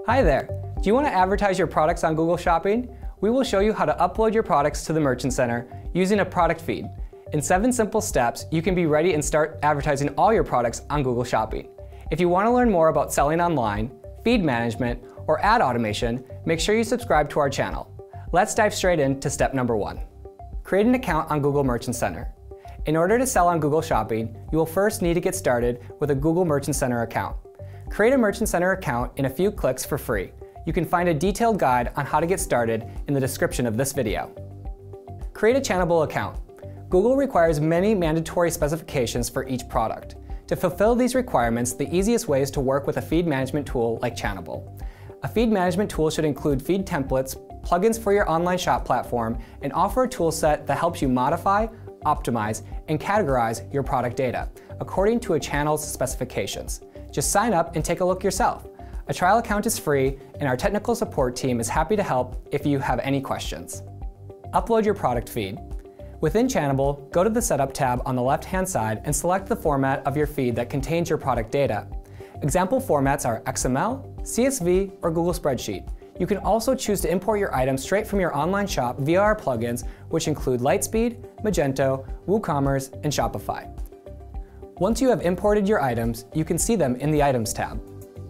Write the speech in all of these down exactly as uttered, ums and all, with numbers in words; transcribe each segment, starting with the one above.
Hi there! Do you want to advertise your products on Google Shopping? We will show you how to upload your products to the Merchant Center using a product feed. In seven simple steps, you can be ready and start advertising all your products on Google Shopping. If you want to learn more about selling online, feed management, or ad automation, make sure you subscribe to our channel. Let's dive straight into step number one. Create an account on Google Merchant Center. In order to sell on Google Shopping, you will first need to get started with a Google Merchant Center account. Create a Merchant Center account in a few clicks for free. You can find a detailed guide on how to get started in the description of this video. Create a Channable account. Google requires many mandatory specifications for each product. To fulfill these requirements, the easiest way is to work with a feed management tool like Channable. A feed management tool should include feed templates, plugins for your online shop platform, and offer a toolset that helps you modify, optimize, and categorize your product data according to a channel's specifications. Just sign up and take a look yourself. A trial account is free, and our technical support team is happy to help if you have any questions. Upload your product feed. Within Channable, go to the Setup tab on the left-hand side and select the format of your feed that contains your product data. Example formats are X M L, C S V, or Google Spreadsheet. You can also choose to import your items straight from your online shop via our plugins, which include Lightspeed, Magento, WooCommerce, and Shopify. Once you have imported your items, you can see them in the Items tab.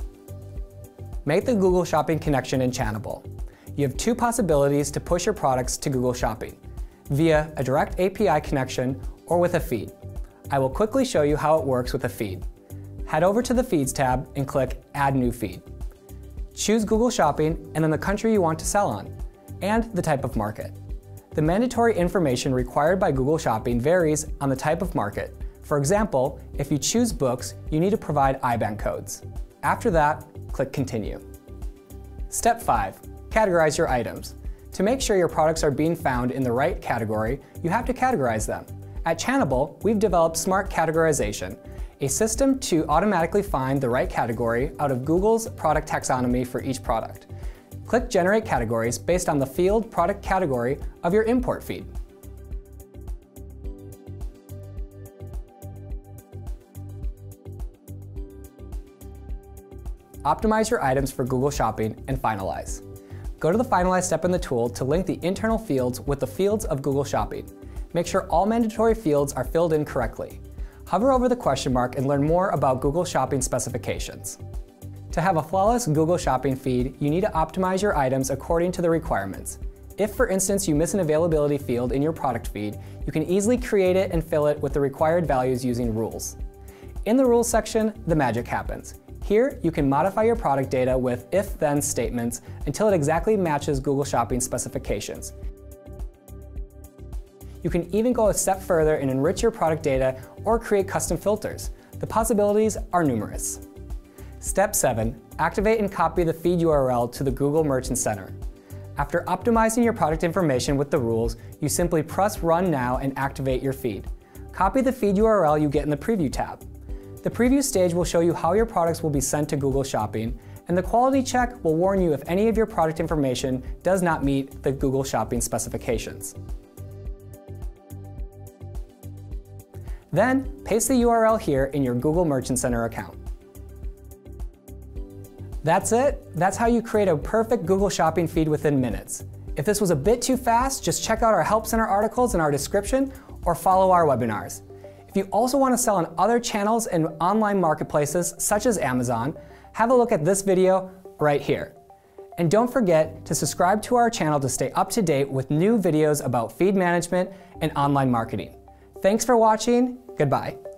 Make the Google Shopping connection in Channable. You have two possibilities to push your products to Google Shopping: via a direct A P I connection or with a feed. I will quickly show you how it works with a feed. Head over to the Feeds tab and click Add New Feed. Choose Google Shopping and then the country you want to sell on, and the type of market. The mandatory information required by Google Shopping varies on the type of market. For example, if you choose books, you need to provide I B A N codes. After that, click Continue. Step five. Categorize your items. To make sure your products are being found in the right category, you have to categorize them. At Channable, we've developed Smart Categorization, a system to automatically find the right category out of Google's product taxonomy for each product. Click Generate Categories based on the field product category of your import feed. Optimize your items for Google Shopping and finalize. Go to the Finalize step in the tool to link the internal fields with the fields of Google Shopping. Make sure all mandatory fields are filled in correctly. Hover over the question mark and learn more about Google Shopping specifications. To have a flawless Google Shopping feed, you need to optimize your items according to the requirements. If, for instance, you miss an availability field in your product feed, you can easily create it and fill it with the required values using rules. In the Rules section, the magic happens. Here, you can modify your product data with if-then statements until it exactly matches Google Shopping specifications. You can even go a step further and enrich your product data or create custom filters. The possibilities are numerous. Step seven. Activate and copy the feed U R L to the Google Merchant Center. After optimizing your product information with the rules, you simply press Run Now and activate your feed. Copy the feed U R L you get in the Preview tab. The preview stage will show you how your products will be sent to Google Shopping, and the quality check will warn you if any of your product information does not meet the Google Shopping specifications. Then, paste the U R L here in your Google Merchant Center account. That's it. That's how you create a perfect Google Shopping feed within minutes. If this was a bit too fast, just check out our Help Center articles in our description or follow our webinars. If you also want to sell on other channels and online marketplaces such as Amazon, have a look at this video right here. And don't forget to subscribe to our channel to stay up to date with new videos about feed management and online marketing. Thanks for watching. Goodbye.